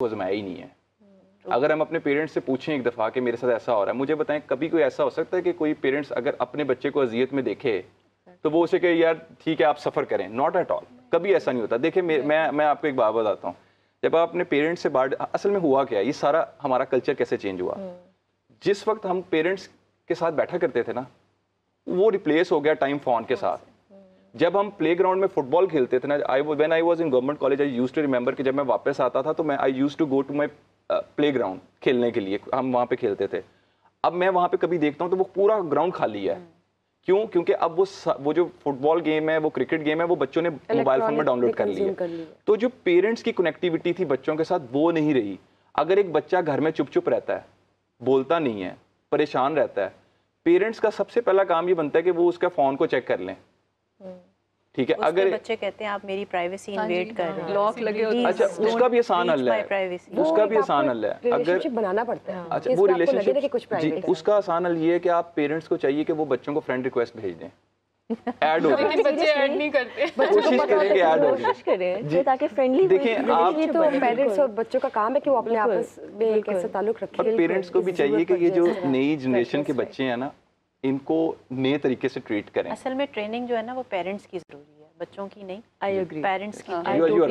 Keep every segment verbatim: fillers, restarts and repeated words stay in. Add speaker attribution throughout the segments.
Speaker 1: آزمایا ہی نہیں ہے. اگر ہم اپنے پیرنٹس سے پوچھیں ایک دفعہ کہ میرے ساتھ ایسا ہو رہا ہے, مجھے بتائیں کبھی کوئی ایسا ہو سکتا ہے کہ کوئی پیرنٹس اگر اپنے بچے کو اذیت میں دیکھے تو وہ اسے کہ یار ٹھیک ہے آپ سفر کریں؟ ناٹ ایٹ آل, کبھی ایسا نہیں ہوتا. دیکھیں میں میں آپ کو ایک بات بتاتا ہوں, جب آپ اپنے پیرنٹس سے بات, اصل میں ہوا کیا, یہ سارا ہمارا کلچر کیسے چینج ہوا. جس وقت ہم پیرنٹس کے ساتھ بیٹھا کرتے تھے نا, وہ ریپلیس ہو گیا ٹائم فون کے ساتھ. جب ہم پلے گراؤنڈ میں فٹ بال کھیلتے تھے نا, when I was in government college I used to remember کہ جب میں واپس آتا تھا تو میں I used to go to my playground کھیلنے کے لیے, ہم وہاں پہ کھیلتے تھے. اب میں وہاں پہ کبھی دیکھتا ہوں تو وہ پورا گراؤنڈ خالی ہے. کیوں؟ کیونکہ اب وہ وہ جو فٹ بال گیم ہے, وہ کرکٹ گیم ہے, وہ بچوں نے موبائل فون میں ڈاؤن لوڈ کر لی ہے. تو جو پیرنٹس کی کنیکٹیوٹی تھی بچوں کے ساتھ وہ نہیں رہی. اگر ایک بچہ گھر میں چپ چپ رہتا ہے, بولتا نہیں ہے, پریشان رہتا ہے, پیرنٹس کا سب سے پہلا کام یہ بنتا ہے کہ وہ اس کا فون کو چیک کر لیں. ٹھیک ہے, اگر
Speaker 2: بچے کہتے ہیں آپ میری پرائیویسی انویڈ کر رہے ہیں,
Speaker 3: لاک لگے ہوتے ہیں,
Speaker 1: اچھا اس کا بھی آسان حل ہے, اس کا بھی آسان حل ہے. اگر
Speaker 4: بنانا پڑتا ہے,
Speaker 1: اچھا وہ ریلیشن شپ, جی اس کا آسان حل یہ ہے کہ آپ پیرنٹس کو چاہیے کہ وہ بچوں کو فرینڈ ریکویسٹ بھیج دیں, ایڈ ہو جائیں.
Speaker 3: بچے ایڈ نہیں کرتے,
Speaker 1: کوشش کریں کہ ایڈ ہو
Speaker 4: کوشش کریں
Speaker 1: جائیں
Speaker 4: تاکہ فرینڈلی.
Speaker 1: دیکھیں آپ,
Speaker 4: یہ تو پیرنٹس اور بچوں کا کام ہے کہ وہ اپنے آپس میں ایک ایسا تعلق رکھیں.
Speaker 1: اور پیرنٹس کو بھی چاہیے کہ یہ جو نئی جنریشن کے بچے ہیں نا, ان کو نئے طریقے سے ٹریٹ کریں.
Speaker 2: اصل میں ٹریننگ جو ہے نا وہ پیرنٹس کی ضروری ہے, بچوں کی نہیں.
Speaker 4: آئی ایگری,
Speaker 2: پیرنٹس کی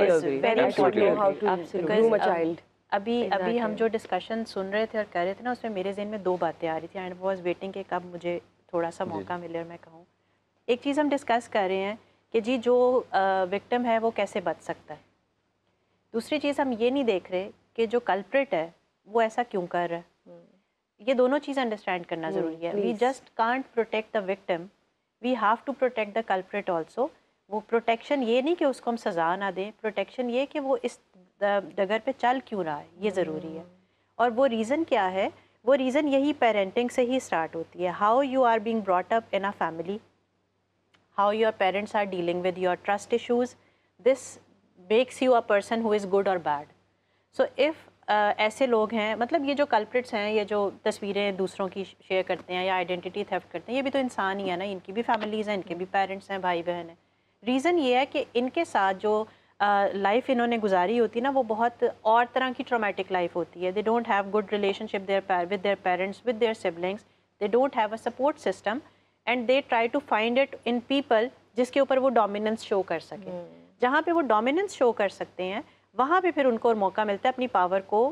Speaker 2: ابھی ابھی ہم جو ڈسکشن سن رہے تھے اور کر رہے تھے نا, اس میں میرے ذہن میں دو باتیں آ رہی تھیں. اینڈ واز ویٹنگ کہ کب مجھے تھوڑا سا موقع ملے اور میں کہوں. ایک چیز ہم ڈسکس کر رہے ہیں کہ جی جو وکٹم ہے وہ کیسے بچ سکتا ہے. دوسری چیز ہم یہ نہیں دیکھ رہے کہ جو کلپریٹ ہے وہ ایسا کیوں کر رہا ہے. یہ دونوں چیزیں انڈرسٹینڈ کرنا ضروری ہے. We just can't protect the victim, we have to protect the culprit also. وہ پروٹیکشن یہ نہیں کہ اس کو ہم سزا نہ دیں, پروٹیکشن یہ کہ وہ اس ڈگر پہ چل کیوں رہا ہے, یہ ضروری ہے. اور وہ ریزن کیا ہے, وہ ریزن یہی پیرنٹنگ سے ہی اسٹارٹ ہوتی ہے. How you are being brought up in a family, how your parents are dealing with your trust issues, this makes you a person who is good or bad. So if uh, ایسے لوگ ہیں, مطلب یہ جو culprits ہیں, یہ جو تصویریں دوسروں کی شیئر کرتے ہیں یا آئیڈینٹی تھیفٹ کرتے ہیں, یہ بھی تو انسان ہی ہے نا, ان کی بھی فیملیز ہیں, ان کے بھی پیرنٹس ہیں, بھائی بہن ہیں. ریزن یہ ہے کہ ان کے ساتھ جو لائف انہوں نے گزاری ہوتی ہے نا, وہ بہت اور طرح کی ٹرامیٹک لائف ہوتی ہے. They don't have good relationship there with their parents, with their siblings. They don't have a support system and they try to find it in people جس کے اوپر وہ ڈومیننس شو کر سکیں. جہاں پہ وہ ڈومیننس شو کر سکتے ہیں وہاں پہ پھر ان کو موقع ملتا ہے اپنی پاور کو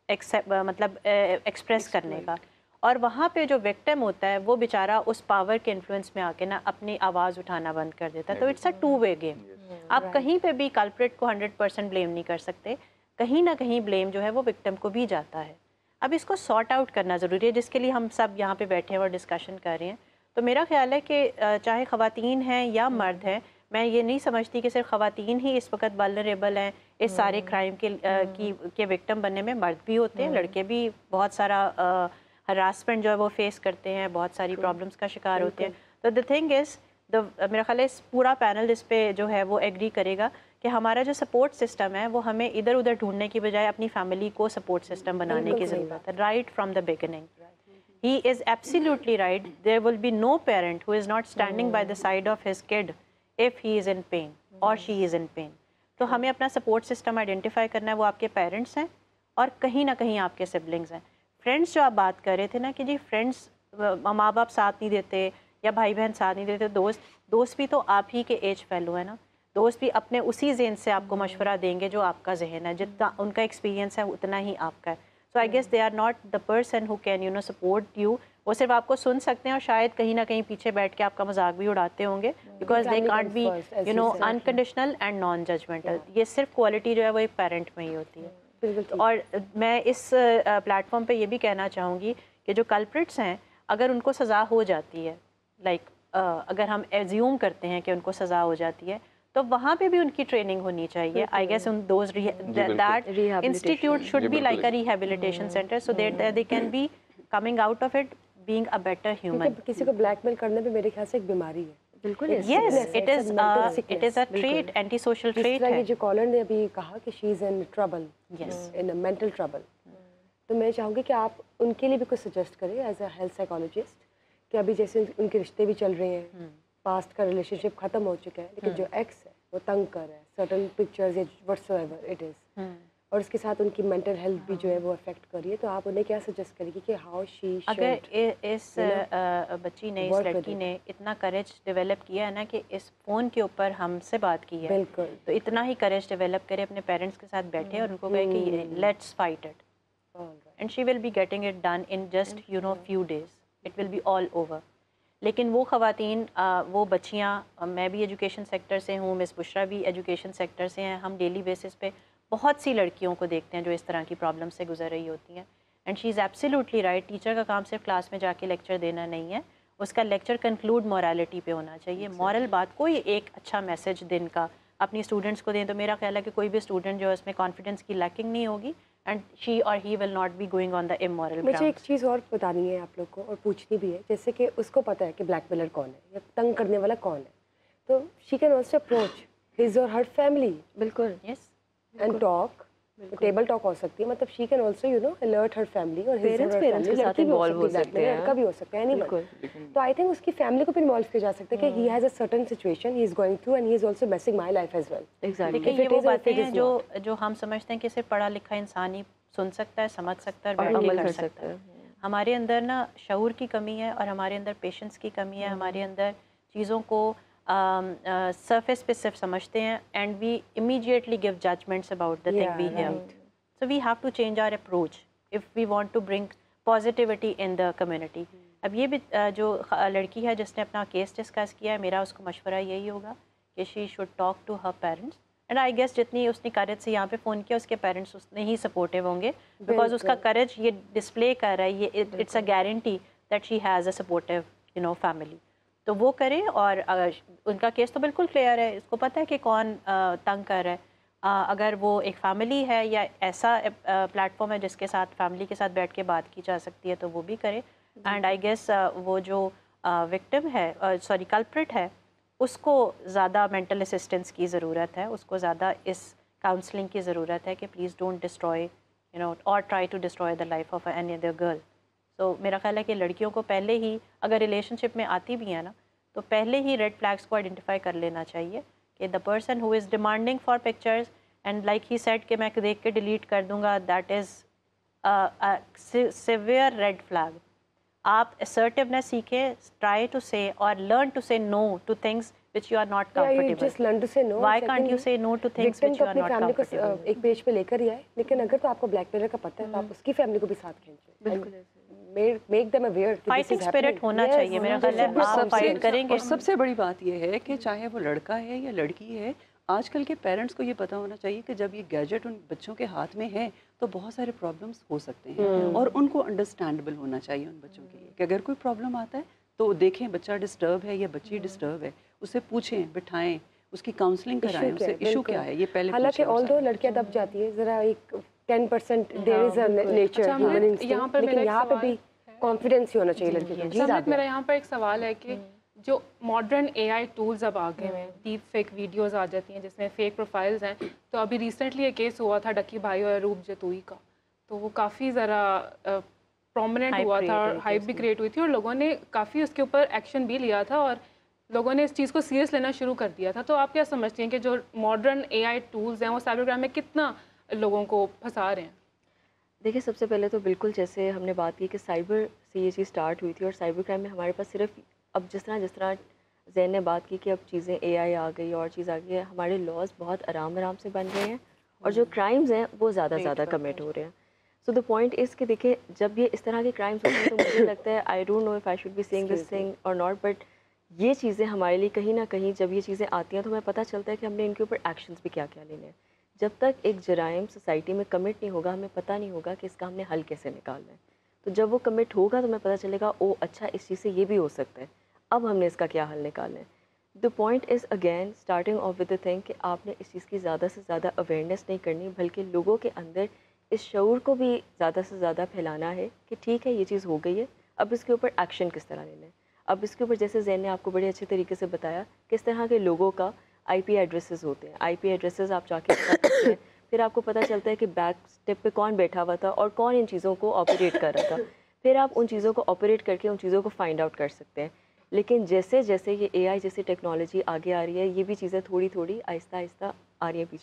Speaker 2: مطلب ایکسپریس کرنے کا. اور وہاں پہ جو وکٹم ہوتا ہے وہ بیچارہ اس پاور کے انفلوئنس میں آ کے نا اپنی آواز اٹھانا بند کر دیتا ہے. تو it's a two way game. آپ کہیں پہ بھی کلپریٹ کو ہنڈریڈ پرسینٹ بلیم نہیں کر سکتے, کہیں نہ کہیں بلیم جو ہے وہ وکٹم کو بھی جاتا ہے. اب اس کو سارٹ آؤٹ کرنا ضروری ہے, جس کے لیے ہم سب یہاں پہ بیٹھے ہیں اور ڈسکشن کر رہے ہیں. تو میرا خیال ہے کہ چاہے خواتین ہیں یا مرد ہیں, میں یہ نہیں سمجھتی کہ صرف خواتین ہی اس وقت ولنریبل ہیں اس سارے کرائم کے کی کے وکٹم بننے میں. مرد بھی ہوتے ہیں, لڑکے بھی بہت سارا ہراسمنٹ جو ہے وہ فیس کرتے ہیں, بہت ساری پرابلمس کا شکار ہوتے ہیں. تو دا تھنگ از دا میرا خیال ہے اس پورا پینل اس پہ جو ہے وہ ایگری کرے گا کہ ہمارا جو سپورٹ سسٹم ہے وہ ہمیں ادھر ادھر ڈھونڈنے کی بجائے اپنی فیملی کو سپورٹ سسٹم بنانے کی ضرورت ہے, right from the beginning. He is absolutely right. There will be no parent who is not standing by the side of his kid if he is in pain or she is in pain. تو ہمیں اپنا support system identify کرنا ہے. وہ آپ کے parents ہیں اور کہیں نہ کہیں آپ کے سبلنگز ہیں. فرینڈس جو آپ بات کر رہے تھے نا کہ جی فرینڈس ماں باپ ساتھ نہیں دیتے یا بھائی بہن ساتھ نہیں دیتے, دوست دوست بھی تو آپ ہی کے ایج فیلو ہے نا. دوست بھی اپنے اسی ذہن سے آپ کو مشورہ دیں گے جو آپ کا ذہن ہے, جتنا ان کا ایکسپیرینس ہے اتنا ہی آپ کا ہے. So I guess they are not the person who can you know support you. وہ صرف آپ کو سن سکتے ہیں اور شاید کہیں نہ کہیں پیچھے بیٹھ کے آپ کا مذاق بھی اڑاتے ہوں گے, because they can't be you know unconditional and non judgmental. یہ صرف کوالٹی جو ہے وہ ایک پیرنٹ میں ہی ہوتی ہے. اور میں اس پلیٹ فارم پہ یہ بھی کہنا چاہوں گی کہ جو کلپریٹس ہیں اگر ان کو سزا ہو جاتی ہے, لائک اگر ہم ایزیوم کرتے ہیں کہ ان کو سزا ہو جاتی ہے, تو وہاں پہ بھی ان کی ٹریننگ ہونی چاہیے. I guess in those that institute should be like a rehabilitation centre so that they can be coming out of it being a better human.
Speaker 4: کسی کو بلیک میل کرنے پہ میرے خیال سے ایک بیماری ہے. بالکل
Speaker 2: yes, it is it is a trait, anti social trait ہے.
Speaker 4: جو کالر نے ابھی کہا کہ she is in trouble, in mental trouble, تو میں چاہوں گی کہ آپ ان کے لیے بھی کچھ سجیسٹ کریں ایز اے ہیلتھ سائیکالوجسٹ کہ ابھی جیسے ان کے رشتے بھی چل رہے ہیں, پاسٹ کا ریلیشن شپ ختم ہو چکا ہے, لیکن جو ایکس ہے وہ تنگ کر رہا ہے, سرٹن پکچرز یا وٹس ایور اٹ از, اور اس کے ساتھ ان کی مینٹل ہیلتھ بھی جو ہے وہ افیکٹ کر رہی ہے, تو آپ انہیں کیا سجیسٹ کریں گی کہ ہاؤ شی
Speaker 2: اگر اس بچی نے, اس لڑکی نے اتنا کریج ڈیولپ کیا ہے نا کہ اس فون کے اوپر ہم سے بات کی ہے,
Speaker 4: بالکل,
Speaker 2: تو اتنا ہی کریج ڈیولپ کرے, اپنے پیرنٹس کے ساتھ بیٹھے اور ان کو کہے کہ let's fight it, and she will be getting it done in just you know few days, it will be all over. لیکن وہ خواتین, وہ بچیاں, میں بھی ایجوکیشن سیکٹر سے ہوں, مس بشرا بھی ایجوکیشن سیکٹر سے ہیں, ہم ڈیلی بیسس پہ بہت سی لڑکیوں کو دیکھتے ہیں جو اس طرح کی پرابلم سے گزر رہی ہوتی ہیں. And she is absolutely right, teacher کا کام صرف کلاس میں جا کے لیکچر دینا نہیں ہے, اس کا لیکچر کنکلوڈ مورالٹی پہ ہونا چاہیے. مورل بات, کوئی ایک اچھا میسج دن کا اپنی اسٹوڈنٹس کو دیں, تو میرا خیال ہے کہ کوئی بھی اسٹوڈنٹ جو ہے اس میں کانفیڈنس کی لیکنگ نہیں ہوگی, اینڈ شی اور he will not be going on the amoral.
Speaker 4: مجھے ایک چیز اور بتانی ہے آپ لوگ کو, اور پوچھنی بھی ہے, جیسے کہ اس کو پتہ ہے کہ بلیک میلر کون ہے یا تنگ کرنے والا کون ہے, تو she can also approach his اور ہر فیملی.
Speaker 2: بالکل, yes,
Speaker 4: and talk, table talk ہو سکتی ہے, مطلب she can also you know alert her family, اور
Speaker 3: پیرنٹس پیرنٹس کے ساتھ انوالو ہو سکتے ہیں,
Speaker 4: لڑکا بھی ہو سکتا ہے, اینی ون. تو آئی تھنک اس کی فیملی کو بھی انوالو کیا جا سکتا ہے کہ he has a certain situation he is going through and he is also messing my life as well.
Speaker 2: لیکن یہ وہ باتیں ہیں جو جو ہم سمجھتے ہیں کہ صرف پڑھا لکھا انسان ہی سن سکتا ہے, سمجھ سکتا ہے اور بیٹھ کے کر سکتا ہے. ہمارے اندر نا شعور کی کمی ہے, اور ہمارے اندر پیشنس کی کمی ہے, ہمارے اندر چیزوں کو سرفیس پہ صرف سمجھتے ہیں, and we immediately give judgments about the thing we hear. So we have to change our approach if we want to bring positivity in the community. اب یہ بھی جو لڑکی ہے جس نے اپنا کیس ڈسکس کیا ہے, میرا اس کو مشورہ یہی ہوگا کہ she should talk to her parents, and I guess جتنی اس نے کریج سے یہاں پہ فون کیا, اس کے پیرنٹس اس نے ہی سپورٹیو ہوں گے, بیکاز اس کا کریج یہ ڈسپلے کر رہا ہے, یہ it's a guarantee that she has a supportive you know family. تو وہ کرے, اور ان کا کیس تو بالکل کلیئر ہے, اس کو پتہ ہے کہ کون تنگ کر رہا ہے. اگر وہ ایک فیملی ہے یا ایسا پلیٹ فارم ہے جس کے ساتھ فیملی کے ساتھ بیٹھ کے بات کی جا سکتی ہے, تو وہ بھی کرے. اینڈ آئی گیس وہ جو وکٹم ہے, سوری کلپریٹ ہے, اس کو زیادہ مینٹل اسسٹنس کی ضرورت ہے, اس کو زیادہ اس کاؤنسلنگ کی ضرورت ہے کہ please don't destroy you know or try to destroy the life of any other girl. So میرا خیال ہے کہ لڑکیوں کو پہلے ہی, اگر ریلیشن شپ میں آتی بھی ہیں نا, تو پہلے ہی ریڈ فلیگس کو آئیڈینٹیفائی کر لینا چاہیے کہ the person who is demanding for pictures and like he said کہ میں دیکھ کے ڈیلیٹ کر دوں گا, that is severe red flag. آپ assertiveness سیکھیں, ٹرائی ٹو سے اور learn to say no to things which you are not comfortable.
Speaker 4: Just learn to say no.
Speaker 2: Why can't you say no to things which you are not comfortable?
Speaker 4: ایک page پہ لے کر ہی آئے, لیکن اگر تو آپ کو بلیک میلر کا پتہ ہے تو آپ اس کی فیملی کو بھی ساتھ کھینچیں. Make them aware.
Speaker 2: Fighting spirit ہونا چاہیے, میرا خیال ہے آپ فائٹ کریں گے.
Speaker 3: اور سب سے بڑی بات یہ ہے کہ چاہے وہ لڑکا ہے یا لڑکی ہے, آج کل کے پیرنٹس کو یہ پتہ ہونا چاہیے کہ جب یہ گیجٹ ان بچوں کے ہاتھ میں ہے تو بہت سارے پرابلمس ہو سکتے ہیں, اور ان کو انڈرسٹینڈیبل ہونا چاہیے ان بچوں کے لیے کہ اگر کوئی پرابلم آتا ہے تو دیکھیں بچہ ڈسٹرب ہے یا بچی ڈسٹرب ہے, اسے پوچھیں, بٹھائیں, اس کی کاؤنسلنگ کرائیں, اسے ایشو کیا ہے یہ پہلے.
Speaker 4: حالانکہ آل دو لڑکیاں دب جاتی ہے ذرا, ایک ten percent there is a nature human instinct, لیکن یہاں پہ بھی کانفیڈینس ہی ہونا چاہیے لڑکی کو.
Speaker 5: جی میرا یہاں پر ایک سوال ہے کہ جو ماڈرن اے آئی ٹولز اب آ گئے ہیں, ڈیپ فیک ویڈیوز آ جاتی ہیں جس میں فیک پروفائلز ہیں, تو ابھی ریسنٹلی ایک کیس ہوا تھا ڈکی بھائی اور روپ جتوئی کا, تو وہ کافی ذرا پرومیننٹ ہوا تھا اور ہائپ بھی کریٹ ہوئی تھی, اور لوگوں نے کافی اس کے اوپر ایکشن بھی لیا تھا, اور لوگوں نے اس چیز کو سیریس لینا شروع کر دیا تھا. تو آپ کیا سمجھتی ہیں کہ جو ماڈرن اے آئی ٹولز ہیں وہ سائبر کرائم میں کتنا لوگوں کو پھنسا رہے ہیں؟
Speaker 3: دیکھیے, سب سے پہلے تو بالکل جیسے ہم نے بات کی کہ سائبر سے یہ چیز اسٹارٹ ہوئی تھی, اور سائبر کرائم میں ہمارے پاس صرف اب جس طرح جس طرح زین نے بات کی کہ اب چیزیں اے آئی آ گئی اور چیز آ گئی ہے, ہمارے لاز بہت آرام آرام سے بن رہے ہیں, اور جو کرائمز ہیں وہ زیادہ زیادہ کمٹ ہو رہے ہیں. سو دا پوائنٹ از کہ دیکھیں, جب یہ اس طرح کے کرائمز ہوتے ہیں تو مجھے لگتا ہے I don't know if I should be seeing this thing or not, but یہ چیزیں ہمارے لیے کہیں نہ کہیں جب یہ چیزیں آتی ہیں تو ہمیں پتہ چلتا ہے کہ ہم نے ان کے اوپر ایکشنز بھی کیا کیا لینے ہیں. جب تک ایک جرائم سوسائٹی میں کمٹ نہیں ہوگا, ہمیں پتہ نہیں ہوگا کہ اس کا ہم نے حل کیسے نکالنا ہے. تو جب وہ کمٹ ہوگا تو ہمیں پتہ چلے گا, او اچھا اس چیز سے یہ بھی ہو سکتا ہے, اب ہم نے اس کا کیا حل نکالنا ہے. The point is again starting off with the thing کہ آپ نے اس چیز کی زیادہ سے زیادہ اویئرنیس نہیں کرنی, بلکہ لوگوں کے اندر اس شعور کو بھی زیادہ سے زیادہ پھیلانا ہے کہ ٹھیک ہے یہ چیز ہو گئی ہے, اب اس کے اوپر ایکشن کس طرح لینا ہے. اب اس کے اوپر جیسے زین نے آپ کو بڑے اچھے طریقے سے بتایا کس طرح کے لوگوں کا آئی پی ایڈریسز ہوتے ہیں. آئی پی ایڈریسز آپ جا کے بتا سکتے ہیں, پھر آپ کو پتہ چلتا ہے کہ بیک اسٹیپ پہ کون بیٹھا ہوا تھا اور کون ان چیزوں کو آپریٹ کر رہا تھا, پھر آپ ان چیزوں کو آپریٹ کر کے ان چیزوں کو فائنڈ آؤٹ کر سکتے ہیں. لیکن جیسے جیسے یہ اے آئی جیسی ٹیکنالوجی آگے آ رہی ہے, یہ بھی چیزیں تھوڑی تھوڑی آہستہ آہستہ آ رہی ہیں پیچھے.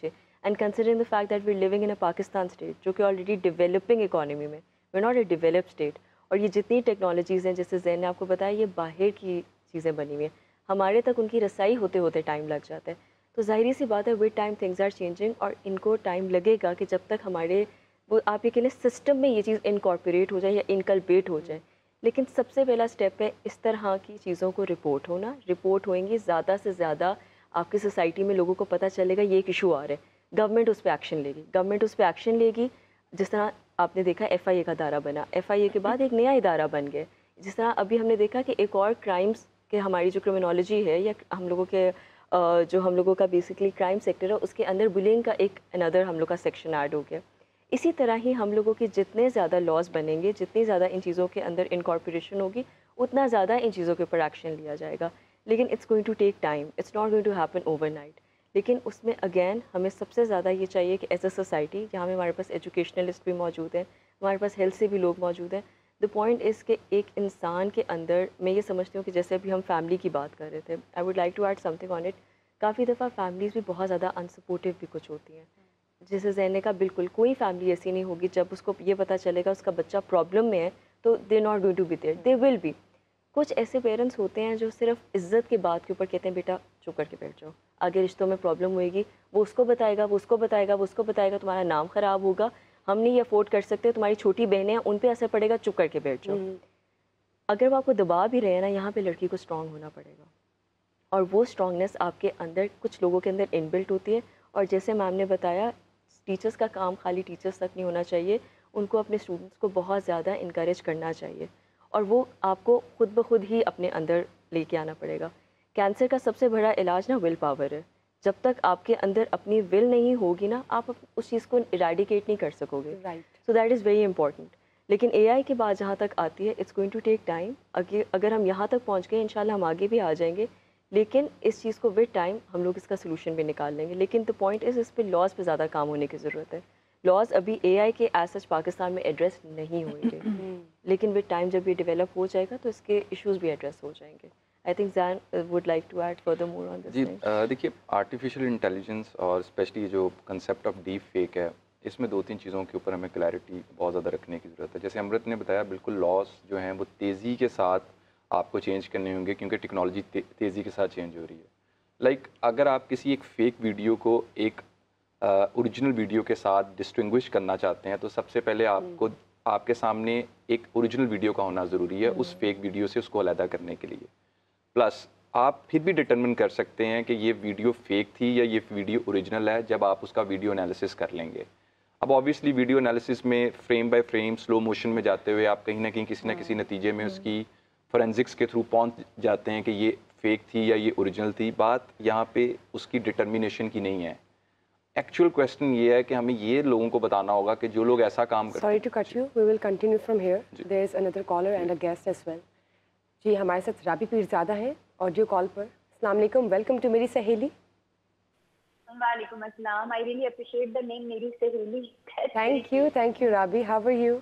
Speaker 3: And considering the fact that we living in a Pakistan state جو کہ آلریڈی ڈیولپنگ اکانومی میں، we not a develop state. اور یہ جتنی ٹیکنالوجیز ہیں جیسے زین نے آپ کو بتایا یہ باہر کی چیزیں بنی ہوئی ہیں، ہمارے تک ان کی رسائی ہوتے ہوتے ٹائم لگ جاتا ہے. تو ظاہری سی بات ہے with time things are changing, اور ان کو ٹائم لگے گا کہ جب تک ہمارے وہ آپ یہ کہہ لیں سسٹم میں یہ چیز انکارپوریٹ ہو جائے یا انکلبیٹ ہو جائے. لیکن سب سے پہلا اسٹیپ ہے اس طرح کی چیزوں کو رپورٹ ہونا. رپورٹ ہوئیں گی زیادہ سے زیادہ آپ کی سوسائٹی میں لوگوں کو پتہ چلے گا یہ ایک ایشو آ رہا ہے، گورنمنٹ اس پہ ایکشن لے گی. گورنمنٹ اس پہ ایکشن لے گی. جس طرح آپ نے دیکھا ایف آئی اے کا ادارہ بنا، ایف آئی اے کے بعد ایک نیا ادارہ بن گیا. جس طرح ابھی ہم نے دیکھا کہ ایک اور کرائمس کے ہماری جو کرمنالوجی ہے یا ہم لوگوں کے جو ہم لوگوں کا بیسکلی کرائم سیکٹر ہے اس کے اندر بلینگ کا ایک اندر ہم لوگ کا سیکشن ایڈ ہو گیا. اسی طرح ہی ہم لوگوں کی جتنے زیادہ لاز بنیں گے، جتنی زیادہ ان چیزوں کے اندر انکارپوریشن ہوگی، اتنا زیادہ ان چیزوں کے اوپر ایکشن لیا جائے گا. لیکن it's going to take time, it's not going to happen overnight. لیکن اس میں اگین ہمیں سب سے زیادہ یہ چاہیے کہ ایز اے سوسائٹی جہاں میں ہمارے پاس ایجوکیشنلسٹ بھی موجود ہیں، ہمارے پاس ہیلتھ سے بھی لوگ موجود ہیں. دا پوائنٹ از کہ ایک انسان کے اندر میں یہ سمجھتی ہوں کہ جیسے ابھی ہم فیملی کی بات کر رہے تھے، I would like to add something on it. کافی دفعہ فیملیز بھی بہت زیادہ انسپورٹیو بھی کچھ ہوتی ہیں. جیسے زین نے کہا بالکل کوئی فیملی ایسی نہیں ہوگی جب اس کو یہ پتہ چلے گا اس کا بچہ پرابلم میں ہے تو they not going to be there, they will be. کچھ ایسے پیرنٹس ہوتے ہیں جو صرف عزت کی بات کے اوپر کہتے ہیں بیٹا چپ کر کے بیٹھ جاؤ، آگے رشتوں میں پرابلم ہوئے گی، وہ اس کو بتائے گا وہ اس کو بتائے گا وہ اس کو بتائے گا، تمہارا نام خراب ہوگا، ہم نہیں افورڈ کر سکتے، تمہاری چھوٹی بہنیں ہیں ان پہ اثر پڑے گا، چپ کر کے بیٹھ جاؤ. اگر وہ آپ کو دبا بھی رہے ہیں نا، یہاں پہ لڑکی کو اسٹرانگ ہونا پڑے گا. اور وہ اسٹرانگنیس آپ کے اندر کچھ لوگوں کے اندر ان بلٹ ہوتی ہے. اور جیسے میم نے بتایا ٹیچرس کا کام خالی ٹیچرس تک نہیں ہونا چاہیے، ان کو اپنے اسٹوڈنٹس کو بہت زیادہ انکریج کرنا چاہیے. اور وہ آپ کو خود بخود ہی اپنے اندر لے کے آنا پڑے گا. کینسر کا سب سے بڑا علاج نا ول پاور ہے. جب تک آپ کے اندر اپنی ول نہیں ہوگی نا، آپ اس چیز کو ایریڈیکیٹ نہیں کر سکو گے. So that is very important. لیکن اے آئی کی بات جہاں تک آتی ہے it's going to take time. اگر ہم یہاں تک پہنچ گئے انشاءاللہ ہم آگے بھی آ جائیں گے، لیکن اس چیز کو ود ٹائم ہم لوگ اس کا سلوشن بھی نکال لیں گے. لیکن دا پوائنٹ از اس پہ لاز پہ زیادہ کام ہونے کی ضرورت ہے. لاز ابھی اے آئی کے ایز سچ پاکستان میں ایڈریس نہیں ہوئیں گے، لیکن ود ٹائم جب یہ ڈیولپ ہو جائے گا تو اس کے ایشوز بھی ایڈریس ہو جائیں گے. I think then would like to add further more on this.
Speaker 1: جی دیکھیے، آرٹیفیشیل انٹیلیجنس اور اسپیشلی جو کنسیپٹ آف ڈیپ فیک ہے، اس میں دو تین چیزوں کے اوپر ہمیں کلیئرٹی بہت زیادہ رکھنے کی ضرورت ہے. جیسے امرت نے بتایا، بالکل لاس جو ہیں وہ تیزی کے ساتھ آپ کو چینج کرنے ہوں گے، کیونکہ ٹیکنالوجی تیزی کے ساتھ چینج ہو رہی ہے. لائک like, اگر آپ کسی ایک فیک ویڈیو کو ایک اوریجنل ویڈیو کے ساتھ ڈسٹنگوش کرنا چاہتے ہیں تو سب سے پہلے آپ کو آپ کے سامنے ایک اوریجنل ویڈیو کا ہونا ضروری ہے اس فیک ویڈیو سے اس کو علیحدہ کرنے کے لیے. پلس آپ پھر بھی ڈٹرمن کر سکتے ہیں کہ یہ ویڈیو فیک تھی یا یہ ویڈیو اوریجنل ہے جب آپ اس کا ویڈیو انالیسس کر لیں گے. اب آبویسلی ویڈیو انالیسس میں frame by frame slow motion میں جاتے ہوئے آپ کہیں نہ کہیں کسی نہ کسی نتیجے میں اس کی فورینزکس کے تھرو پہنچ جاتے ہیں کہ یہ فیک تھی یا یہ اوریجنل تھی. بات یہاں پہ اس کی ڈٹرمینیشن کی نہیں ہے. ایکچوئل کویسچن یہ ہے کہ ہمیں یہ لوگوں کو بتانا ہوگا کہ جو لوگ ایسا کام کرتے ہیں.
Speaker 4: Sorry to cut you, we will continue from here. There is another caller and a guest as well. جی ہمارے ساتھ رابی پیرزادہ ہیں آڈیو کال پر. السلام علیکم، ویلکم ٹو میری سہیلی.
Speaker 6: وعلیکم السلام. I really appreciate the name میری سہیلی.
Speaker 4: Thank you thank you Rabi, how are you?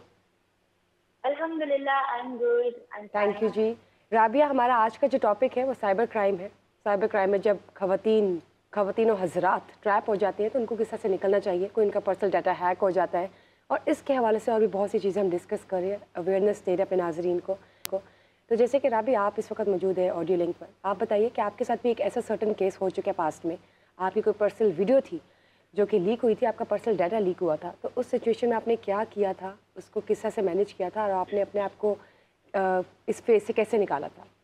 Speaker 6: الحمدللہ I am good.
Speaker 4: Thank you جی. رابیہ، ہمارا آج کا جو ٹاپک ہے وہ سائبر کرائم ہے. سائبر کرائم میں جب خواتین خواتین و حضرات ٹریپ ہو جاتی ہیں تو ان کو کس طرح سے نکلنا چاہیے. کوئی ان کا پرسنل ڈاٹا ہیک ہو جاتا ہے، اور اس کے حوالے سے اور بھی بہت سی چیزیں ہم ڈسکس کر رہے ہیں، اویئرنیس دے رہے ہیں اپنے ناظرین کو. تو جیسے کہ رابی آپ اس وقت موجود ہے آڈیو لنک پر، آپ بتائیے کہ آپ کے ساتھ بھی ایک ایسا سرٹن کیس ہو چکا ہے پاسٹ میں، آپ کی کوئی پرسنل ویڈیو تھی جو کہ لیک ہوئی تھی، آپ کا پرسنل ڈاٹا لیک ہوا تھا، تو اس سچویشن میں آپ نے کیا کیا تھا، اس کو کس طرح سے مینیج کیا تھا، اور آپ نے اپنے آپ کو اس فیز سے کیسے نکالا تھا؟